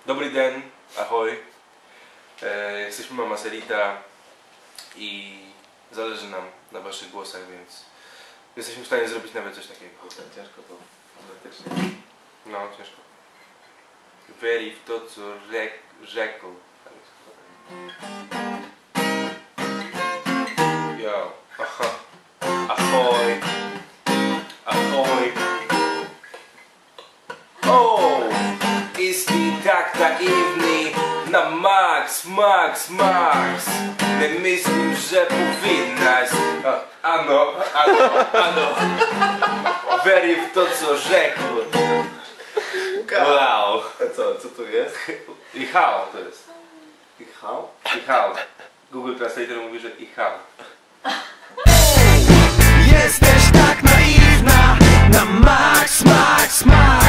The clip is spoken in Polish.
Dobry den, ahoj. Jesteśmy Mama Selita i zależy nam na waszych głosach, więc jesteśmy w stanie zrobić nawet coś takiego. Ciężko to faktycznie. No, ciężko. Weri w to, co rzekł. Yo, aha. Ahoj. Ahoj. O! Jest mi tak naiwny na max. Nie myślę, że powinnaś. Ano. Weri w to, co rzekł. Wow. Co tu jest? I how to jest. I how? I how. Google Translator mówi, że i how. Jesteś tak naiwna na max.